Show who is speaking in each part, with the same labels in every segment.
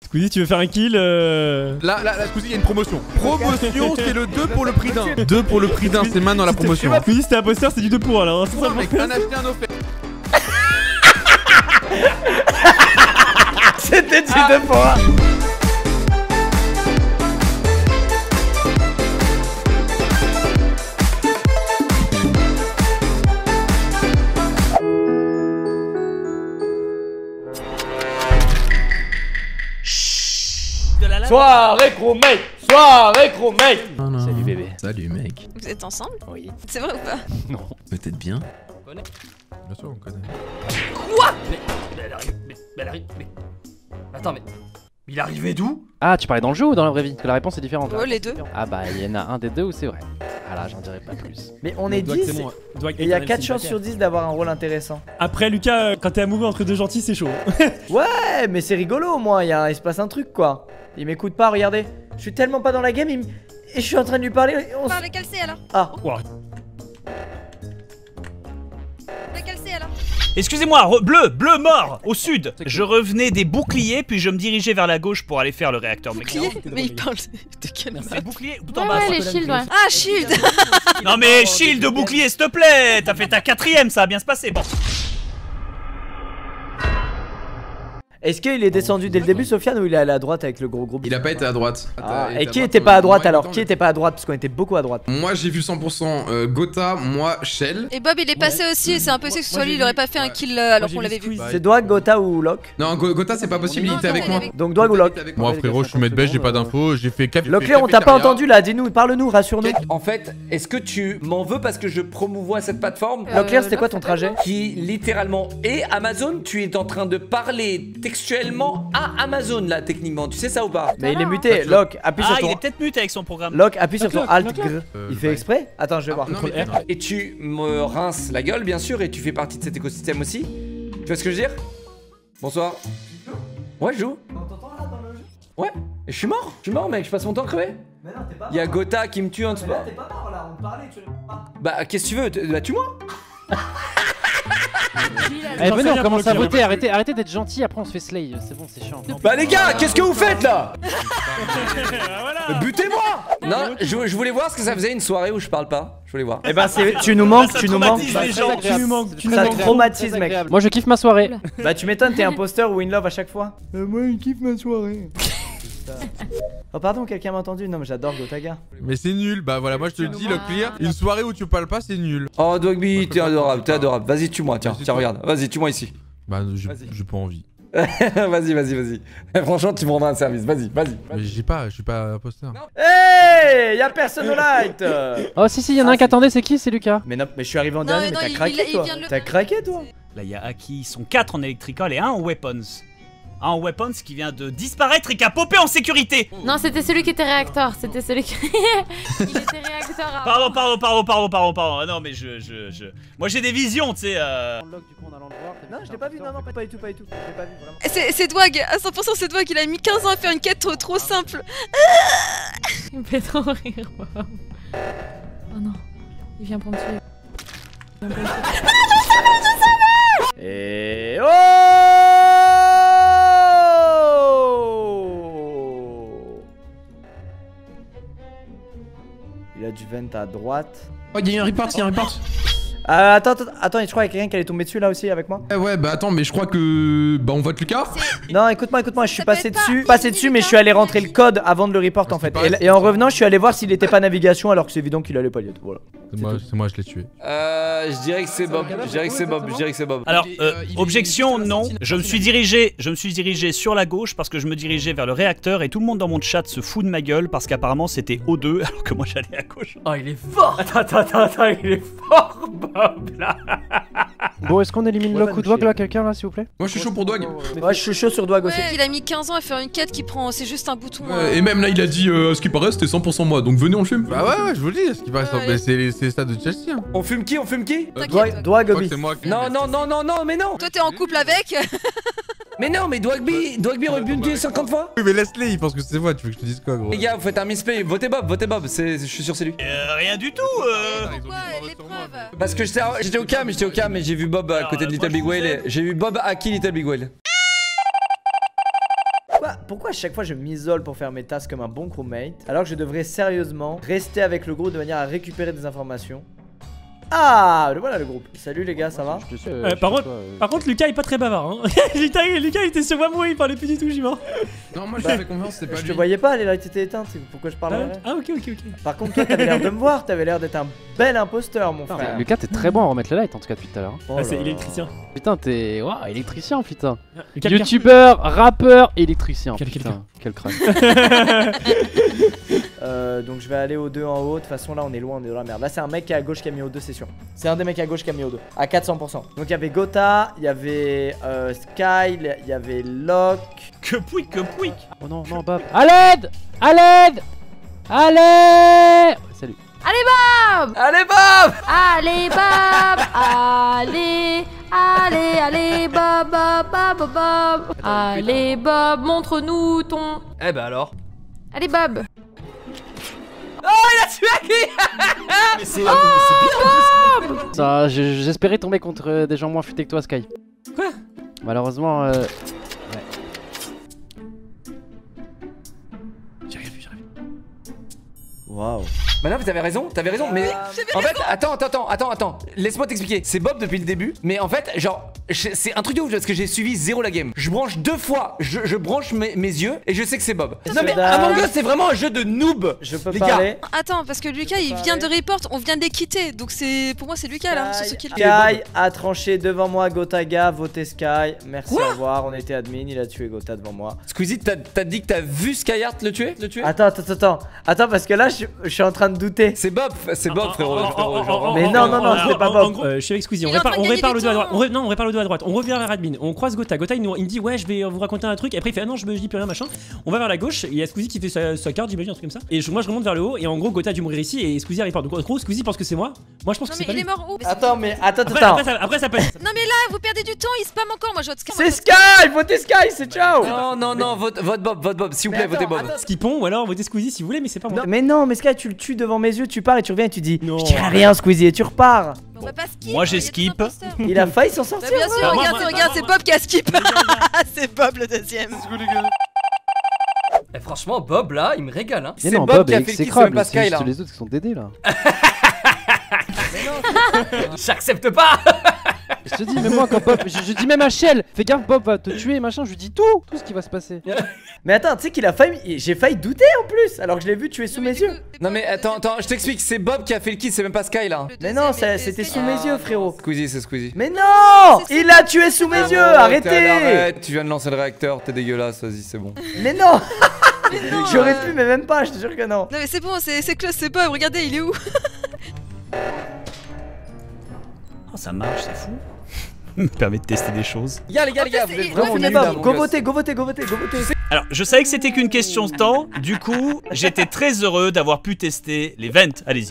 Speaker 1: Squeezie, tu veux faire un kill
Speaker 2: Là, Squeezie, il y a une promotion. Promotion, c'est le 2 pour le prix d'un. 2 pour le prix d'un, c'est maintenant la promotion.
Speaker 1: Squeezie, si t'es imposteur, c'est du 2 pour 1 alors.
Speaker 2: Non, mec, un acheté, un offert.
Speaker 3: C'était du 2 pour 1. Soirée crewmate. Soirée crewmate. Salut bébé.
Speaker 2: Salut mec.
Speaker 4: Vous êtes ensemble?
Speaker 3: Oui.
Speaker 4: C'est vrai ou pas?
Speaker 2: Non. Peut-être bien. On connaît. Bien sûr, on connaît.
Speaker 4: Quoi?
Speaker 3: Mais elle arrive, mais... Attends, mais... Il arrivait d'où?
Speaker 5: Ah, tu parlais dans le jeu ou dans la vraie vie? Parce que la réponse est différente.
Speaker 4: Oh, les deux.
Speaker 5: Ah bah, il y en a un des deux où c'est vrai. Ah là, j'en dirai pas plus.
Speaker 6: Mais on est 10 et il y a 4 chances sur 10 d'avoir un rôle intéressant.
Speaker 1: Après, Lucas, quand t'es amoureux entre deux gentils, c'est chaud.
Speaker 6: Ouais, mais c'est rigolo au moins, il se passe un truc quoi. Il m'écoute pas, regardez. Je suis tellement pas dans la game, et je suis en train de lui parler.
Speaker 4: On va avec Calcé alors.
Speaker 6: Ah.
Speaker 4: Avec Calcé alors.
Speaker 7: Excusez-moi, bleu mort, au sud. Je revenais des boucliers, puis je me dirigeais vers la gauche pour aller faire le réacteur.
Speaker 4: Bouclier? Mais il parle de quel map?
Speaker 7: C'est bouclier tout en bas.
Speaker 8: Ouais, les shields, ouais.
Speaker 4: Ah, shield.
Speaker 7: Non mais shield de bouclier, s'il te plaît. T'as fait ta 4ème, ça va bien se passer. Bon.
Speaker 6: Est-ce qu'il est descendu dès le début, Sofiane, ou il est allé à droite avec le gros groupe?
Speaker 2: Il a pas été à droite.
Speaker 6: Ah, et qui était pas à droite alors? Qui était pas à droite? Parce qu'on était beaucoup à droite.
Speaker 2: Moi j'ai vu 100% Gotha, moi Shell.
Speaker 4: Et Bob il est passé aussi, et c'est impossible que ce soit lui, il aurait pas fait un kill alors qu'on l'avait vu.
Speaker 6: C'est Dwag, Gotha ou Locke?
Speaker 2: Non, Gotha c'est pas possible, il était avec moi.
Speaker 6: Donc Dwag ou Locke?
Speaker 2: Moi frérot, je suis maître beige, j'ai pas d'infos, j'ai fait café.
Speaker 6: Locke, on t'a pas entendu là, dis-nous, parle-nous, rassure-nous.
Speaker 3: En fait, est-ce que tu m'en veux parce que je promouvois cette plateforme
Speaker 6: Locke, c'était quoi ton trajet?
Speaker 3: qui littéralement est Amazon? Tu es en train de parler textuellement à Amazon là techniquement, tu sais ça ou pas?
Speaker 6: Mais il est muté, Locke, appuie sur
Speaker 7: Ah, il
Speaker 6: ton...
Speaker 7: est peut-être muté avec son programme.
Speaker 6: Locke, appuie sur ton Alt Gr. Il fait exprès? Attends, je vais voir.
Speaker 3: Et tu me rinces la gueule bien sûr et tu fais partie de cet écosystème aussi. Tu vois ce que je veux dire? Bonsoir. Ouais, je joue. Ouais, et je suis mort mec, je passe mon temps crevé.
Speaker 6: Mais non, t'es pas mort.
Speaker 3: Y'a Gotha qui me tue en sport.
Speaker 6: T'es pas mort là, on te parlait, tu pas.
Speaker 3: Bah qu'est-ce que tu veux? Bah tue-moi.
Speaker 5: Eh venez, on commence à voter, arrêtez d'être gentil, après on se fait slay, c'est bon, c'est chiant.
Speaker 3: Bah les gars, qu'est-ce que vous faites là? Butez-moi. Non, je voulais voir ce que ça faisait une soirée où je parle pas. Je voulais voir.
Speaker 6: Eh ben tu nous manques, tu nous manques.
Speaker 1: Ça
Speaker 6: te traumatise mec.
Speaker 5: Moi je kiffe ma soirée.
Speaker 6: Bah tu m'étonnes, t'es imposteur ou in love à chaque fois. Moi il kiffe ma soirée. Oh pardon, quelqu'un m'a entendu? Non mais j'adore Gotaga.
Speaker 2: Mais c'est nul, bah voilà, moi je te le dis, Locklear, une soirée où tu parles pas, c'est nul.
Speaker 3: Oh Dogby, t'es adorable, t'es adorable. Vas-y, tue-moi, tiens, regarde. Vas-y, tue-moi ici.
Speaker 2: Bah j'ai pas envie.
Speaker 3: Vas-y. Franchement, tu me rendras un service. Vas-y.
Speaker 2: Mais je suis pas imposteur.
Speaker 6: Hey, y'a personne au light.
Speaker 5: Oh si, y'en a un qui attendait, c'est qui? C'est Lucas.
Speaker 6: Mais non, mais je suis arrivé en dernier, mais t'as craqué toi. T'as craqué toi.
Speaker 7: Là, il y a Aki, ils sont 4 en electrical et 1 en weapons. Un en weapons qui vient de disparaître et qui a popé en sécurité.
Speaker 8: Non, c'était celui qui était réacteur. C'était celui qui. Il était réacteur.
Speaker 7: Pardon. Non, mais moi j'ai des visions, tu sais.
Speaker 6: Non, je l'ai pas vu, non, pas du tout. Je l'ai pas vu vraiment.
Speaker 4: C'est Dwag, à 100% c'est Dwag, il a mis 15 ans à faire une quête trop simple.
Speaker 8: Il me fait trop rire. Oh non, il vient pour me tuer.
Speaker 6: Et oh! Il a du vent à droite.
Speaker 2: Oh, il y a un report.
Speaker 6: Attends, je crois qu'il y a quelqu'un qui allait tomber dessus là aussi avec moi.
Speaker 2: Ouais, bah attends, mais je crois que. Bah on vote Lucas.
Speaker 6: Non, écoute-moi, je suis passé dessus, mais je suis allé rentrer le code avant de le report en fait. Et en revenant, je suis allé voir s'il était pas navigation alors que c'est évident qu'il allait pas y être. Voilà.
Speaker 2: C'est moi, je l'ai tué.
Speaker 3: Je dirais que c'est Bob.
Speaker 7: Alors, objection, non. Je me suis dirigé sur la gauche parce que je me dirigeais vers le réacteur et tout le monde dans mon chat se fout de ma gueule parce qu'apparemment c'était O2 alors que moi j'allais à gauche.
Speaker 3: Oh, il est fort. Attends, il est fort, Bob là.
Speaker 5: Bon, est-ce qu'on élimine Locke ou Dwag là, quelqu'un là, s'il vous plaît?
Speaker 2: Moi je suis chaud pour Dwag.
Speaker 6: Ouais, je suis chaud sur Dwag aussi.
Speaker 4: Il a mis 15 ans à faire une quête qui prend, c'est juste un bouton.
Speaker 2: Et même là, il a dit ce qui paraît, c'était 100% moi, donc venez, on le fume. Bah ouais, je vous le dis, ce qui paraît, c'est les stades de Chelsea. Hein.
Speaker 3: On fume qui?
Speaker 6: Dwag, Obi.
Speaker 3: Non, mais non.
Speaker 4: Toi t'es en couple avec.
Speaker 3: Mais non, mais Dwagby aurait pu me tuer 50 fois.
Speaker 2: Oui, mais laisse-les, il pense que c'est moi, tu veux que je te dise quoi, gros?
Speaker 3: Les gars, vous faites un misplay, votez Bob, je suis sûr c'est lui.
Speaker 7: Rien du tout.
Speaker 4: Pourquoi l'épreuve?
Speaker 3: Parce que j'étais au cam et j'ai vu Bob à côté de Little Big Whale. J'ai vu Bob à qui Little Big Whale.
Speaker 6: Pourquoi à chaque fois je m'isole pour faire mes tasks comme un bon crewmate alors que je devrais sérieusement rester avec le groupe de manière à récupérer des informations? Ah, voilà le groupe. Salut les gars, ça va?
Speaker 1: Par contre, Lucas est pas très bavard. Hein. Lucas, il était sur moi, il parlait plus du tout, j'y mens.
Speaker 2: Non, moi je lui fais confiance, c'était pas
Speaker 6: Je
Speaker 2: lui.
Speaker 6: te voyais pas, les lights étaient éteintes, c'est pourquoi je parlerais.
Speaker 1: Ah, ok.
Speaker 6: Par contre, toi, t'avais l'air de me voir, t'avais l'air d'être un bel imposteur, mon frère.
Speaker 5: Lucas, t'es très bon à remettre le light en tout cas depuis tout à l'heure.
Speaker 6: Oh
Speaker 1: Ah, c'est
Speaker 6: là là.
Speaker 1: électricien.
Speaker 5: Putain, t'es. Waouh, électricien, putain.
Speaker 1: Lucas,
Speaker 5: Youtubeur, rappeur, électricien.
Speaker 1: Quel
Speaker 5: Putain, quel crâne.
Speaker 6: Donc je vais aller aux deux en haut. De toute façon là on est loin, on est dans la merde. Là c'est un mec qui est à gauche qui a mis au 2, c'est sûr. C'est un des mecs à gauche qui a mis au 2 à 400%. Donc il y avait Gotha, il y avait Sky, il y avait Locke.
Speaker 7: Que pouic.
Speaker 5: Oh non, non, Bob. À l'aide! À l'aide! Allez! Salut.
Speaker 6: Allez Bob!
Speaker 8: Allez, Bob! Allez, Bob, Bob, Bob! Allez, Bob, montre-nous ton.
Speaker 3: Eh ben alors.
Speaker 8: Allez, Bob!
Speaker 3: Mais c'est bien en plus.
Speaker 5: Ça, j'espérais tomber contre des gens moins futés que toi, Sky.
Speaker 1: Quoi?
Speaker 5: Malheureusement,
Speaker 1: J'ai rien vu.
Speaker 6: Waouh.
Speaker 3: Bah non, mais t'avais raison, mais en fait, attends, laisse-moi t'expliquer. C'est Bob depuis le début, mais en fait, genre, c'est un truc de ouf parce que j'ai suivi zéro la game. Je branche 2 fois, je branche mes yeux et je sais que c'est Bob. Non mais Among Us, c'est vraiment un jeu de noob.
Speaker 6: Je peux
Speaker 3: Les
Speaker 6: parler.
Speaker 4: Attends, parce que Lucas il vient de report, on vient de les quitter, donc c'est pour moi c'est Lucas là, c'est ce qui
Speaker 6: Sky a tranché devant moi Gotaga, voté Sky. Merci, au revoir. On était admin, il a tué Gotha devant moi.
Speaker 3: Squeezie, t'as dit que t'as vu Skyheart le tuer?
Speaker 6: Attends, parce que là je suis en train de douter.
Speaker 3: C'est Bob, frérot. Genre,
Speaker 6: Mais non, c'est pas Bob.
Speaker 1: En gros, je suis avec Squeezie, on
Speaker 4: Il est en train de
Speaker 1: répare le
Speaker 4: gagner
Speaker 1: dos à
Speaker 4: du
Speaker 1: droite. On répare le dos à droite. On revient vers admin. On croise Gotha. Gotha il me dit ouais, je vais vous raconter un truc. Et après il fait ah non, je dis plus rien machin. On va vers la gauche. Il y a Squeezie qui fait sa carte, j'imagine un truc comme ça. Et moi je remonte vers le haut. Et en gros Gotha a dû mourir ici et Squeezie repart. Donc en gros Squeezie pense que c'est moi. Moi je pense que
Speaker 4: Non
Speaker 1: c'est
Speaker 4: mais
Speaker 1: pas
Speaker 4: il est
Speaker 1: lui.
Speaker 4: mort où?
Speaker 6: Attends, mais attends.
Speaker 1: Après ça peut être.
Speaker 4: Non mais là vous perdez du temps, il spam encore, moi je vote Sky.
Speaker 6: C'est Sky, votez Sky, c'est ciao.
Speaker 3: Non, vote Bob, s'il vous plaît, votez Bob.
Speaker 1: Skipon ou alors votez Squeezie si vous voulez, mais c'est pas moi.
Speaker 6: Mais non, mais Sky, tu le tues devant mes yeux, tu pars et tu reviens et tu dis
Speaker 1: Non.
Speaker 6: je dirais rien Squeezie et tu repars.
Speaker 4: On va pas skip.
Speaker 7: Moi, j'ai
Speaker 4: il y a des
Speaker 7: skip.
Speaker 4: imposteurs.
Speaker 6: Il a failli s'en sortir.
Speaker 4: Bah bien sûr, regarde, c'est Bob qui a skip. C'est Bob le deuxième.
Speaker 3: Eh, franchement, Bob là, il me régale. Hein.
Speaker 5: mais
Speaker 3: C'est
Speaker 5: non,
Speaker 3: Bob qui a
Speaker 5: est
Speaker 3: fait le kill, c'est
Speaker 5: exécrable,
Speaker 3: même pas
Speaker 5: c'est
Speaker 3: Sky là.
Speaker 5: juste les autres qui sont dédés là.
Speaker 3: J'accepte pas.
Speaker 5: Je te dis, même moi quand Bob, je dis même à Shell, fais gaffe Bob va te tuer machin, je lui dis tout ce qui va se passer.
Speaker 6: Mais attends, tu sais qu'il a failli. J'ai failli douter en plus, alors que je l'ai vu tuer sous mes yeux.
Speaker 3: Non mais attends, je t'explique, c'est Bob qui a fait le kill, c'est même pas Sky là.
Speaker 6: Mais non, c'était sous mes yeux, frérot.
Speaker 3: Squeezie, c'est Squeezie.
Speaker 6: Mais non, il a tué sous mes yeux, arrêtez.
Speaker 3: Arrête, tu viens de lancer le réacteur, t'es dégueulasse, vas-y, c'est bon.
Speaker 6: Mais non. J'aurais pu, mais même pas, je te jure que non.
Speaker 4: Non mais c'est bon, c'est close, c'est Bob, regardez, il est où?
Speaker 7: Oh, ça marche, c'est fou. Me permet de tester des choses.
Speaker 3: Les gars, vous êtes vraiment
Speaker 6: On est
Speaker 3: nuls
Speaker 6: pas.
Speaker 3: à
Speaker 6: Go
Speaker 3: Among Us.
Speaker 6: voter.
Speaker 7: Alors, je savais que c'était qu'une question de temps. Du coup, j'étais très heureux d'avoir pu tester les vents. Allez-y.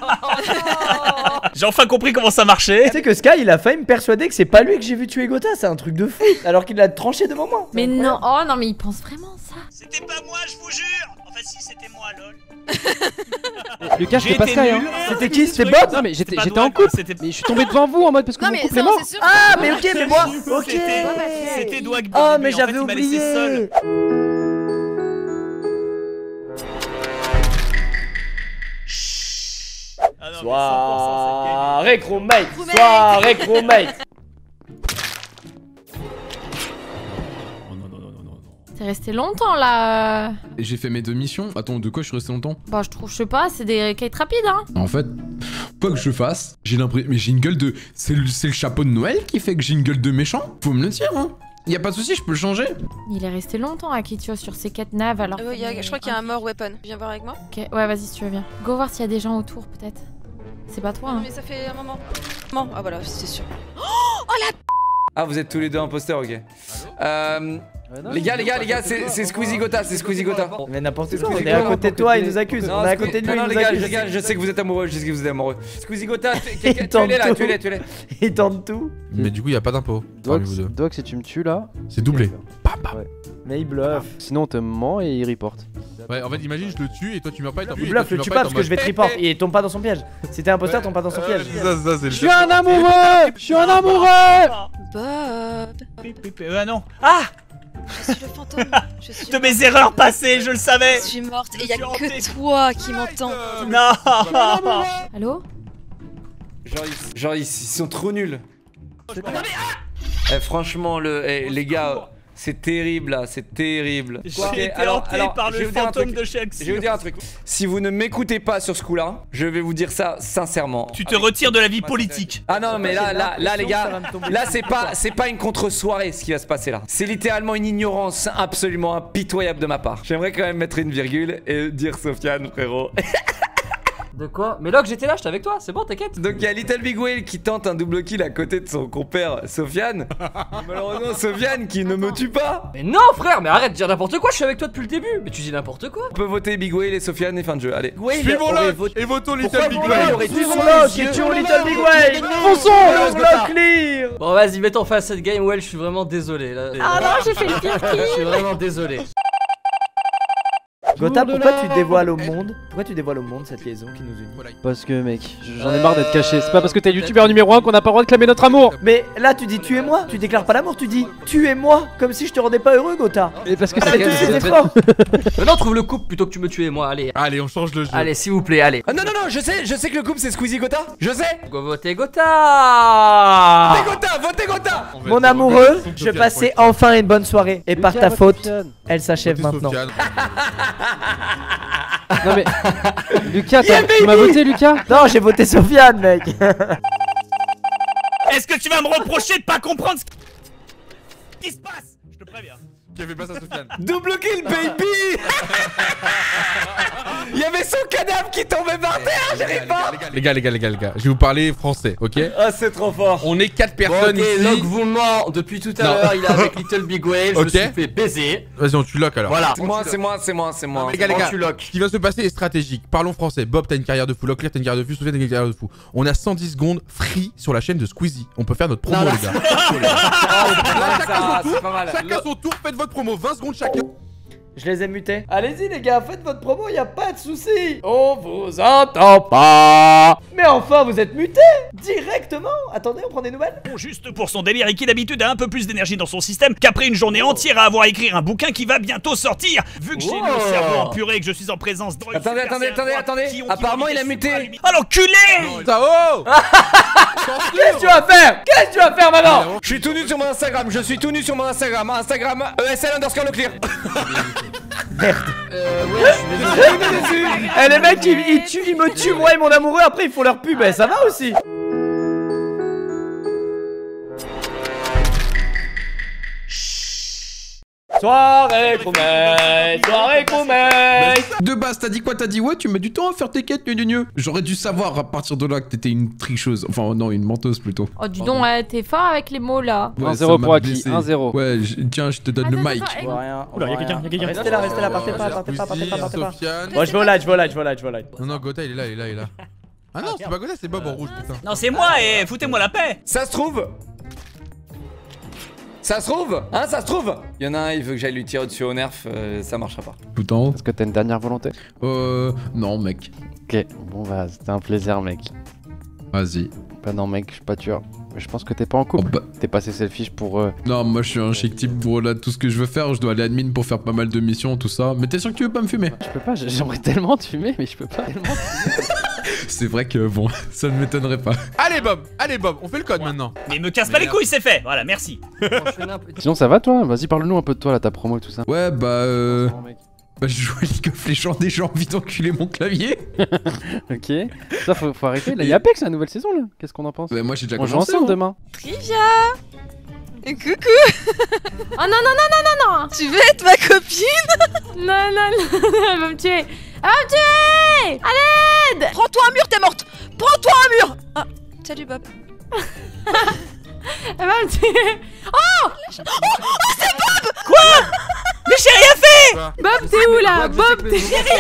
Speaker 7: J'ai enfin compris comment ça marchait.
Speaker 6: Tu sais que Sky, il a failli me persuader que c'est pas lui que j'ai vu tuer Gotha, c'est un truc de fou. Alors qu'il l'a tranché devant moi.
Speaker 8: Mais non, oh non, mais il pense vraiment ça.
Speaker 7: C'était pas moi, je vous jure. Enfin, si, c'était moi, lol.
Speaker 5: Lucas,
Speaker 7: J'ai
Speaker 5: c'était pas
Speaker 7: été
Speaker 5: Sky hein.
Speaker 7: nul.
Speaker 6: C'était qui? C'était Bob?
Speaker 5: Non mais j'étais
Speaker 7: pas
Speaker 5: en
Speaker 7: Dwag,
Speaker 5: couple.
Speaker 7: c'était-
Speaker 5: Mais je suis tombé devant vous en mode parce que
Speaker 4: Non
Speaker 5: mon
Speaker 4: mais
Speaker 5: couple
Speaker 4: ça
Speaker 5: est mort.
Speaker 4: c'est sûr.
Speaker 6: Ah, mais ok, mais moi. Ok.
Speaker 7: C'était Dwag.
Speaker 6: Oh,
Speaker 7: début,
Speaker 6: mais
Speaker 7: en
Speaker 6: j'avais
Speaker 7: fait, il m'a laissé seul.
Speaker 6: oublié.
Speaker 7: Ah non, mais 100%,
Speaker 6: Soirée crewmate. Soirée crewmate.
Speaker 8: T'es resté longtemps là.
Speaker 2: Et j'ai fait mes 2 missions. Attends, de quoi je suis resté longtemps?
Speaker 8: Bah je trouve, je sais pas, c'est des quêtes rapides hein.
Speaker 2: En fait, quoi que je fasse, j'ai l'impression. Mais j'ai une gueule de. C'est le chapeau de Noël qui fait que j'ai une gueule de méchant? Faut me le dire, hein. Y a pas de souci, je peux le changer.
Speaker 8: Il est resté longtemps à Kitio sur ses quêtes naves alors.
Speaker 4: Je crois qu'il y a un mort weapon. Viens voir avec moi.
Speaker 8: Ok, ouais, vas-y si tu veux bien. Go voir s'il y a des gens autour peut-être. C'est pas toi
Speaker 4: Non
Speaker 8: hein.
Speaker 4: mais ça fait un moment. Non, ah voilà, c'est sûr.
Speaker 3: Ah, vous êtes tous les deux imposteurs, ok. Les gars, c'est Squeezie Gotha, c'est Squeezie Gotha.
Speaker 6: Mais n'importe quoi, on est à côté de toi, il nous accuse. On est à côté de lui,
Speaker 3: non,
Speaker 6: il
Speaker 3: les
Speaker 6: nous
Speaker 3: gars,
Speaker 6: accuse.
Speaker 3: je sais que vous êtes amoureux, Squeezie Gotha,
Speaker 6: tente
Speaker 3: tuez-les là,
Speaker 6: tout.
Speaker 3: tuez-les.
Speaker 6: Il tente tout.
Speaker 2: Mais du coup, y a pas d'impôt.
Speaker 5: Doc, si tu me tues là.
Speaker 2: C'est doublé.
Speaker 6: Mais il bluffe.
Speaker 5: Sinon on te ment et il reporte.
Speaker 2: Ouais, en fait, imagine, je le tue et toi tu meurs pas et t'as
Speaker 6: Il bluffe, le tue pas parce que je vais te report. Et tombe pas dans son piège. Si t'es imposteur, tombe pas dans son piège.
Speaker 2: Ça, c'est
Speaker 5: Je suis un amoureux. Je suis un amoureux.
Speaker 4: Bob,
Speaker 7: Ah non.
Speaker 4: je suis le fantôme. Je suis
Speaker 7: De mes erreurs passées, je le savais.
Speaker 4: Je suis morte et y a
Speaker 7: Je suis
Speaker 4: que toi qui m'entends.
Speaker 7: Non.
Speaker 8: Allô?
Speaker 3: Genre ils sont trop nuls. Franchement, les gars, c'est terrible là, c'est terrible.
Speaker 7: J'ai été hanté par le fantôme de chez Axie.
Speaker 3: Je vais vous dire un truc. Si vous ne m'écoutez pas sur ce coup-là, je vais vous dire ça sincèrement.
Speaker 7: Tu te retires de la vie politique.
Speaker 3: Ah non, mais là les gars, là c'est pas une contre-soirée ce qui va se passer là. C'est littéralement une ignorance absolument impitoyable de ma part. J'aimerais quand même mettre une virgule et dire Sofiane, frérot.
Speaker 9: De quoi? Mais Locke, j'étais là, j'étais avec toi, c'est bon, t'inquiète.
Speaker 3: Donc il y a Little Big Whale qui tente un double kill à côté de son compère Sofiane. Malheureusement Sofiane qui ne me tue pas.
Speaker 9: Mais non, frère, mais arrête de dire n'importe quoi, je suis avec toi depuis le début. Mais tu dis n'importe quoi.
Speaker 3: On peut voter Big Whale et Sofiane et fin de jeu, allez.
Speaker 2: Suivons-le et votons Little Big Whale.
Speaker 6: Suivons-le, qui tue Little Big Whale. Fonçons, bloc clear.
Speaker 9: Bon, vas-y, mettons fin à cette game. Well, je suis vraiment désolé là.
Speaker 8: Ah non, j'ai fait le pire
Speaker 9: Je suis vraiment désolé.
Speaker 6: Gotha, pourquoi tu dévoiles au monde cette liaison qui nous unit?
Speaker 5: Parce que mec, j'en ai marre d'être caché. C'est pas parce que t'es youtubeur numéro 1 qu'on n'a pas le droit de clamer notre amour.
Speaker 6: Mais là tu dis tuez-moi, tu déclares pas l'amour, tu dis tuez-moi, comme si je te rendais pas heureux Gotha.
Speaker 5: Et parce que
Speaker 6: Fais
Speaker 5: c'est
Speaker 6: tous ces efforts.
Speaker 9: Maintenant, trouve le couple plutôt que tu me tues, moi. Allez,
Speaker 2: Allez, on change le jeu.
Speaker 9: allez, s'il vous plaît, allez.
Speaker 3: Ah non, je sais que le couple c'est Squeezie Gotha. Je sais.
Speaker 9: Go voter Gotha.
Speaker 3: Votez Gotha.
Speaker 6: Mon amoureux, je passais enfin une bonne soirée. Et par ta faute, elle s'achève maintenant.
Speaker 5: Non mais Lucas, tu m'as voté Lucas?
Speaker 6: Non, j'ai voté Sofiane, mec.
Speaker 7: Est-ce que tu vas me reprocher de pas comprendre ce qui se passe? Je te préviens.
Speaker 2: Qui a fait place à Sofiane?
Speaker 3: Double kill baby. Il y avait son cadavre qui tombait par terre, j'arrive pas.
Speaker 2: Les gars, je vais vous parler français, ok?
Speaker 3: Ah c'est trop fort.
Speaker 2: On est 4
Speaker 9: Bon,
Speaker 2: personnes
Speaker 9: ok,
Speaker 2: ici.
Speaker 9: Locke vous ment depuis tout à
Speaker 2: Non.
Speaker 9: l'heure. Il est avec Little Big Whale. Je me
Speaker 2: Ok.
Speaker 9: suis fait baiser.
Speaker 2: Vas-y, on tue Locke alors.
Speaker 9: Voilà.
Speaker 3: C'est moi.
Speaker 2: Les gars,
Speaker 9: On tue Locke.
Speaker 2: ce qui va se passer est stratégique. Parlons français. Bob, t'as une carrière de fou. Locke, t'as une carrière de fou. Sofiane, t'as une carrière de fou. On a 110 secondes free sur la chaîne de Squeezie. On peut faire notre promo,
Speaker 9: Non,
Speaker 2: les gars.
Speaker 3: C'est pas mal.
Speaker 2: Chacun son tour, faites votre promo. 20 secondes chacun.
Speaker 6: Je les ai mutés. Allez-y les gars, faites votre promo, y a pas de souci. On vous entend pas. Mais enfin, vous êtes mutés directement. Attendez, on prend des nouvelles.
Speaker 7: Juste pour son délire et qui d'habitude a un peu plus d'énergie dans son système qu'après une journée entière à avoir écrit un bouquin qui va bientôt sortir. Vu que j'ai le cerveau en purée et que je suis en présence de...
Speaker 3: Attendez. Apparemment il a muté.
Speaker 7: Oh l'enculé!
Speaker 2: Ça, oh.
Speaker 6: Qu'est-ce que tu vas faire? Qu'est-ce que tu vas faire maintenant?
Speaker 3: Je suis tout nu sur mon Instagram. Instagram ESL_Leclerc.
Speaker 9: Ouais, je suis désolé.
Speaker 6: Eh les mecs, ils me tuent moi et mon amoureux. Après ils font leur pub. Ça va aussi. Soirée Chromette.
Speaker 2: De base, t'as dit quoi? T'as dit ouais, tu mets du temps à faire tes quêtes, J'aurais dû savoir à partir de là que t'étais une tricheuse. Enfin, non, une menteuse plutôt.
Speaker 8: Oh, dis donc, t'es fort avec les mots là.
Speaker 2: Ouais,
Speaker 5: 1-0
Speaker 2: ça
Speaker 5: pour
Speaker 2: m'a
Speaker 5: Aki,
Speaker 2: blessé.
Speaker 5: 1-0.
Speaker 2: Ouais, tiens, je te donne le mic.
Speaker 6: On voit rien.
Speaker 1: Oula, y'a quelqu'un.
Speaker 6: Restez là, partez pas.
Speaker 2: Sofiane.
Speaker 6: Bon, je vais au live.
Speaker 2: Non, non, Gotha, il est là. Ah non, c'est pas Gotha, c'est Bob en rouge, putain.
Speaker 7: Non, c'est moi et foutez-moi la paix.
Speaker 3: Ça se trouve. Hein, ça se trouve. Il y en a un, il veut que j'aille lui tirer dessus au nerf, ça marchera pas.
Speaker 2: Putain.
Speaker 5: Est-ce que t'as une dernière volonté?
Speaker 2: Non, mec.
Speaker 5: Ok, bon bah c'était un plaisir mec.
Speaker 2: Vas-y.
Speaker 5: Bah non mec, je suis pas tueur. Mais je pense que t'es pas en couple.
Speaker 2: Oh, bah.
Speaker 5: T'es passé selfish pour...
Speaker 2: Non, moi je suis un chic type pour là, tout ce que je veux faire. Je dois aller admin pour faire pas mal de missions, tout ça. Mais t'es sûr que tu veux pas me fumer?
Speaker 5: Je peux pas, j'aimerais tellement te fumer, mais je peux pas.
Speaker 2: C'est vrai que bon, ça ne m'étonnerait pas. Allez Bob, on fait le code maintenant.
Speaker 7: Mais me casse pas les couilles, c'est fait. Voilà, merci.
Speaker 5: Sinon ça va toi? Vas-y parle-nous un peu de toi là, ta promo et tout ça.
Speaker 2: Ouais, bah je joue à League of Legends, des gens ont envie d'enculer mon clavier.
Speaker 5: Ok. Ça faut arrêter. Là, il y a Apex la nouvelle saison là. Qu'est-ce qu'on en pense?
Speaker 2: Bah moi j'ai déjà
Speaker 5: On joue
Speaker 2: commencé.
Speaker 5: ensemble demain.
Speaker 4: Trivia. Et coucou.
Speaker 8: Oh non.
Speaker 4: Tu veux être ma copine?
Speaker 8: Non, elle va me tuer. Elle va me tuer. Allez.
Speaker 4: Prends-toi un mur, t'es morte. Prends-toi un mur. Ah, salut Bob.
Speaker 8: Elle va me tuer. Oh,
Speaker 4: c'est Bob.
Speaker 7: Mais j'ai rien fait.
Speaker 8: Bob, t'es où là? Bob, t'es...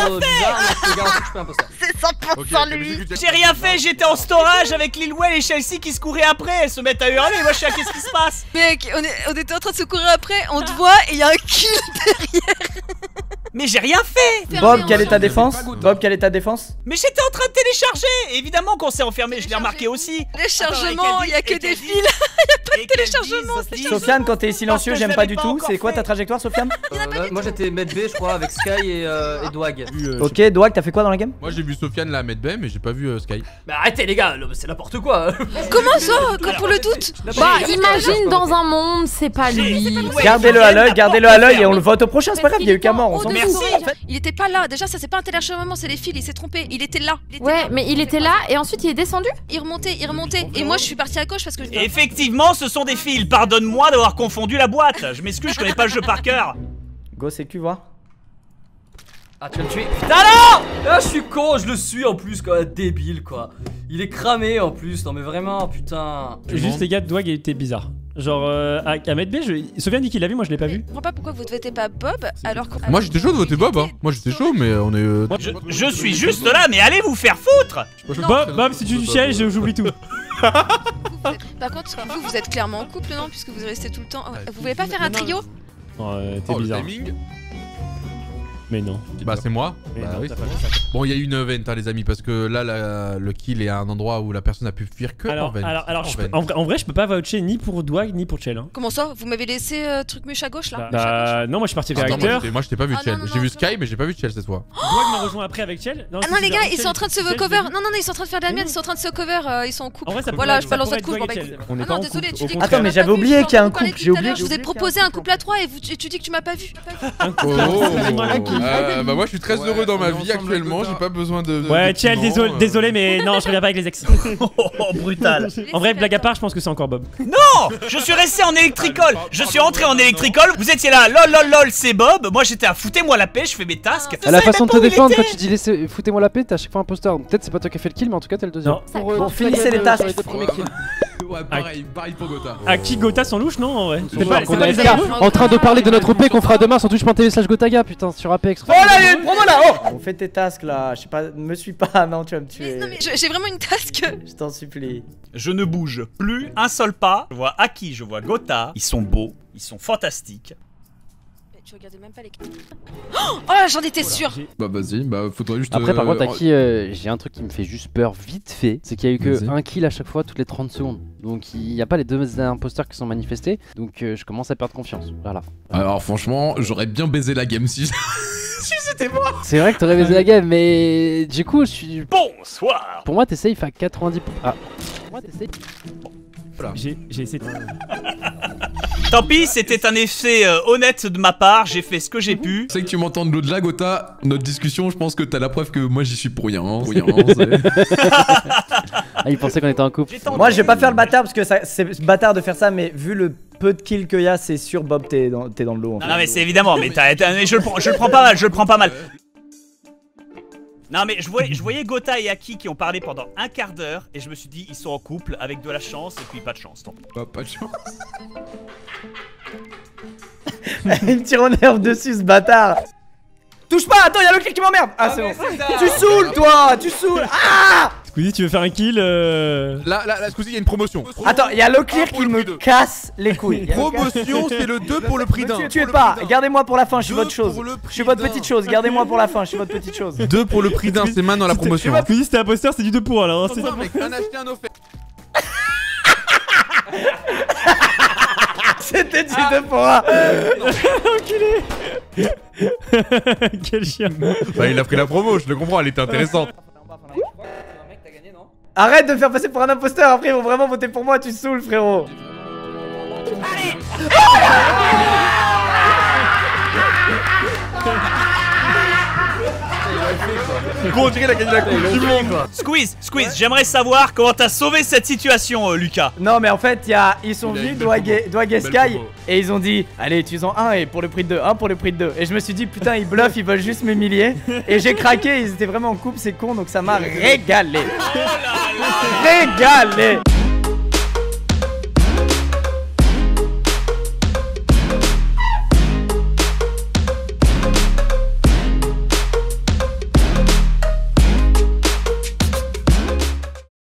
Speaker 4: C'est 100% lui.
Speaker 7: J'ai rien fait, j'étais en storage avec Lil Well et Chelsea qui se couraient après, elles se mettent à hurler, moi je suis là, qu'est-ce qui se passe?
Speaker 4: Mec, on était en train de se courir après, on te voit et il y a un kill derrière.
Speaker 7: Mais j'ai rien fait.
Speaker 6: Bob, quelle est ta défense? Bob, quelle est ta défense?
Speaker 7: Mais j'étais en train de télécharger. Évidemment qu'on s'est enfermé, je l'ai remarqué aussi.
Speaker 4: Téléchargement, il y a que des fils. Il y a pas de téléchargement.
Speaker 6: Sofiane, quand t'es silencieux, j'aime pas du tout. C'est quoi ta trajectoire, Sofiane?
Speaker 9: Moi j'étais Med B, je crois, avec Sky et Dwag.
Speaker 6: Ok, Dwag, t'as fait quoi dans la game?
Speaker 2: Moi j'ai vu Sofiane la mettre B, mais j'ai pas vu Sky.
Speaker 9: Mais arrêtez les gars, c'est n'importe quoi.
Speaker 4: Comment ça? Comme pour le doute?
Speaker 8: Bah, imagine dans un monde, c'est pas lui.
Speaker 6: Gardez-le à l'œil, et on le vote au prochain, c'est pas grave, il y a eu qu'un mort, on s'en fout.
Speaker 4: Il était pas là, déjà ça c'est pas un téléchargement, c'est les fils, il s'est trompé, il était là.
Speaker 8: Ouais, mais il était là et ensuite il est descendu.
Speaker 4: Il remontait, et moi je suis partie à gauche parce que je...
Speaker 7: Effectivement, ce sont des fils. Pardonne-moi d'avoir confondu la boîte. Je m'excuse, je connais pas le jeu par cœur.
Speaker 6: Go, c'est Q, voir.
Speaker 9: Ah, tu vas le tuer. Putain, non! Ah, je suis con, je le suis en plus, quoi. Débile, quoi. Il est cramé en plus, non mais vraiment, putain.
Speaker 1: Juste les gars, Dwag était bizarre. Genre, à Med B, Sofiane dit qu'il l'a vu, moi je l'ai pas vu.
Speaker 4: Je comprends pas pourquoi vous ne votez pas Bob alors que...
Speaker 2: Moi j'étais chaud de voter Bob, hein. Moi j'étais chaud, mais on est.
Speaker 7: Je suis juste là, mais allez vous faire foutre.
Speaker 1: Bob, si tu chiales, j'oublie tout.
Speaker 4: Par contre, vous êtes clairement en couple, non? Puisque vous restez tout le temps... Vous voulez pas faire un trio?
Speaker 1: T'es bizarre. Mais non.
Speaker 2: Bah c'est moi. Bah oui. Bon, il y a eu une vente, hein, les amis, parce que là, le kill est à un endroit où la personne a pu fuir que en vente.
Speaker 1: Alors en vrai, je peux pas voucher ni pour Dwag ni pour Chell. Hein.
Speaker 4: Comment ça? Vous m'avez laissé truc muche à gauche là?
Speaker 1: Bah non, moi je suis parti réacteur.
Speaker 2: Moi je t'ai pas vu Chell. J'ai vu Sky, mais j'ai pas vu Chell cette fois.
Speaker 1: Dwag m'a rejoint après avec Chell.
Speaker 4: Ah non les gars, ils sont en train de se cover. Non, ils sont en train de faire de la merde, ils sont en train de se cover, ils sont en couple. Voilà, je balance votre couche.
Speaker 1: On est pas en couple.
Speaker 6: Attends, mais j'avais oublié qu'il y a un couple, j'ai oublié.
Speaker 4: Je vous ai proposé un couple à 3 et tu dis que tu m'as pas vu.
Speaker 2: Bah moi je suis très heureux dans ma vie actuellement, j'ai pas besoin de...
Speaker 1: Ouais, Chell, désolé, mais non, je reviens pas avec les ex.
Speaker 7: Oh, brutal.
Speaker 1: En vrai, blague à part, je pense que c'est encore Bob.
Speaker 7: Non, je suis resté en électricole. Je suis entré en électricole. Vous étiez là, lol, c'est Bob. Moi j'étais à foutez-moi la paix, je fais mes tasks.
Speaker 5: À la façon de te défendre, quand tu dis laissez foutez-moi la paix, t'es à chaque fois imposteur. Peut-être c'est pas toi qui as fait le kill, mais en tout cas t'es le deuxième.
Speaker 6: Bon, finissez les tasks.
Speaker 2: Ouais, pareil pour Gotha.
Speaker 1: À qui Gotha sans louche, non? Ouais.
Speaker 5: En train de parler de notre OP qu'on fera demain sur twitch.tv/Gotaga, putain, sur Apex.
Speaker 6: Oh là, il y a une promo là! Oh! On fait tes tasks là, je sais pas, me suis pas, non, tu vas me tuer.
Speaker 4: Non, mais j'ai vraiment une task.
Speaker 6: Je t'en supplie.
Speaker 7: Je ne bouge plus un seul pas. Je vois Aki, je vois Gotha. Ils sont beaux, ils sont fantastiques.
Speaker 4: Tu regardais même pas les... Oh, j'en étais sûr.
Speaker 2: Bah vas-y, bah faudrait juste...
Speaker 5: Après par contre Aki, j'ai un truc qui me fait juste peur vite fait. C'est qu'il y a eu que un kill à chaque fois toutes les 30 secondes. Donc il n'y a pas les deux imposteurs qui sont manifestés. Donc je commence à perdre confiance. Voilà.
Speaker 2: Alors franchement, j'aurais bien baisé la game si... si c'était moi.
Speaker 5: C'est vrai que t'aurais baisé la game, mais du coup je suis...
Speaker 7: Bonsoir.
Speaker 5: Pour moi t'es safe à 90%. Ah. Pour moi t'es safe...
Speaker 1: J'ai essayé de...
Speaker 7: Tant pis, c'était un effet honnête de ma part, j'ai fait ce que j'ai pu.
Speaker 2: C'est que tu m'entends de l'au-delà, Gotha, notre discussion, je pense que t'as la preuve que moi j'y suis pour rien.
Speaker 5: Ah, il pensait qu'on était en couple.
Speaker 6: Moi je vais pas faire le bâtard parce que c'est bâtard de faire ça, mais vu le peu de kills qu'il y a, c'est sûr Bob t'es dans le lot. En fait.
Speaker 7: Non mais c'est évidemment, mais je le prends pas mal, je le prends pas mal. Non mais je voyais Gotha et Aki qui ont parlé pendant un quart d'heure et je me suis dit ils sont en couple avec de la chance et puis pas de chance.
Speaker 2: Pas de chance.
Speaker 6: Il me tire en nerf dessus ce bâtard. Touche pas, attends, y'a le clic qui m'emmerde. Ah c'est bon. Tu saoules toi, tu saoules. Ah
Speaker 1: Squeezie, tu veux faire un kill
Speaker 2: Là, Squeezie, il y a une promotion.
Speaker 6: Attends, y'a le clear qui me casse les couilles.
Speaker 2: Promotion, c'est le 2 pour le prix d'un.
Speaker 6: Ne tuez pas, gardez-moi pour la fin, je suis votre chose. Je suis votre petite chose, gardez-moi pour la fin, je suis votre petite chose.
Speaker 2: 2 pour le prix d'un, c'est maintenant la promotion.
Speaker 1: Squeezie, c'était imposteur, c'est du 2 pour alors.
Speaker 2: C'est ça, mec, un acheté, un offert.
Speaker 6: C'était du 2 pour 1.
Speaker 1: Enculé. Quel chien.
Speaker 2: Bah il a pris la promo, je le comprends, elle était intéressante.
Speaker 6: Arrête de me faire passer pour un imposteur, après ils vont vraiment voter pour moi, tu saoules frérot. Allez.
Speaker 2: Gros, on dirait qu'il a gagné la coupe du monde.
Speaker 7: Squeeze, j'aimerais savoir comment t'as sauvé cette situation, Lucas.
Speaker 6: Non mais en fait ils sont venus Dwag et Sky et ils ont dit allez tu en un et pour le prix de 2, un pour le prix de 2. Et je me suis dit putain ils bluffent, ils veulent juste m'humilier. Et j'ai craqué, ils étaient vraiment en couple, c'est con, donc ça m'a régalé. Régalé.